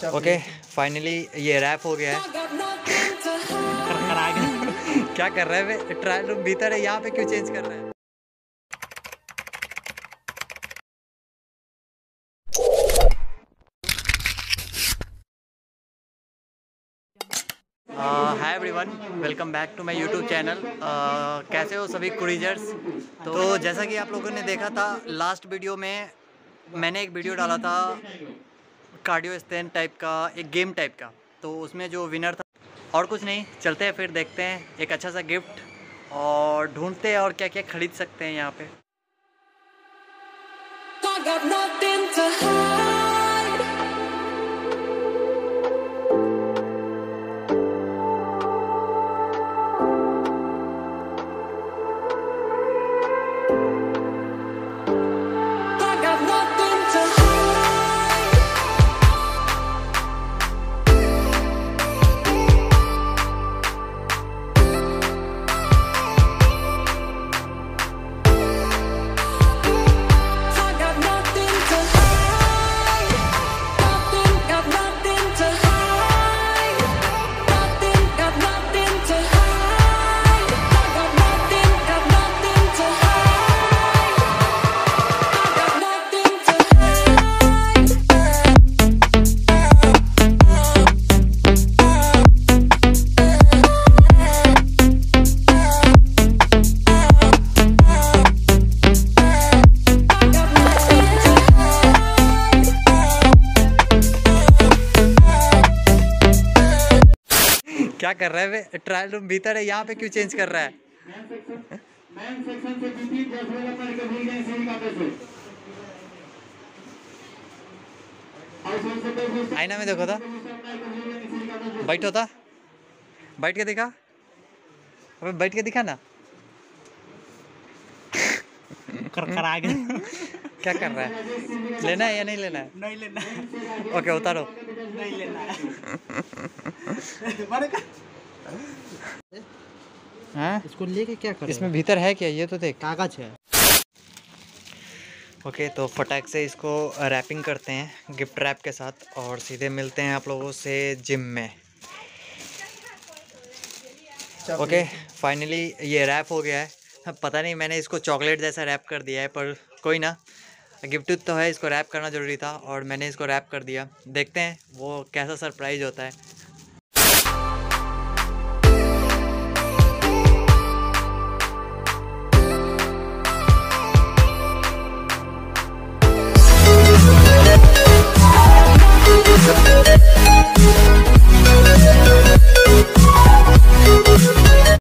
Okay finally ये rap हो गया है। क्या कर रहा है वे? ट्रायल रूम भीतर है, यहाँ पे क्यों चेंज कर रहा है? Hi everyone, welcome back to my YouTube channel. कैसे हो सभी क्रूइजर्स? तो जैसा कि आप लोगों ने देखा था लास्ट वीडियो में, मैंने एक वीडियो डाला था कार्डियो स्टैंड टाइप का, एक गेम टाइप का। तो उसमें जो विनर था, और कुछ नहीं, चलते हैं फिर देखते हैं एक अच्छा सा गिफ्ट और ढूंढते हैं और क्या क्या खरीद सकते हैं यहाँ पे। क्या कर रहा है वे? ट्रायल रूम भीतर है, यहाँ पे क्यों चेंज कर रहा है? आईना में देखो था, बैठ होता, बैठ के दिखा, अबे बैठ के दिखा ना। आ गया। क्या कर रहा है? लेना है या नहीं लेना है? नहीं लेना है। ओके उतारो। नहीं लेना है। हाँ इसको लेके क्या करें? इसमें भीतर है क्या? ये तो देख, कागज है। ओके तो फटाक से इसको रैपिंग करते हैं गिफ्ट रैप के साथ और सीधे मिलते हैं आप लोगों से जिम में। ओके फाइनली ये रैप हो गया है। पता नहीं मैंने इसको चॉकलेट जैसा रैप कर दिया है, पर कोई ना, गिफ्ट तो है, इसको रैप करना ज़रूरी था और मैंने इसको रैप कर दिया। देखते हैं वो कैसा सरप्राइज़ होता है।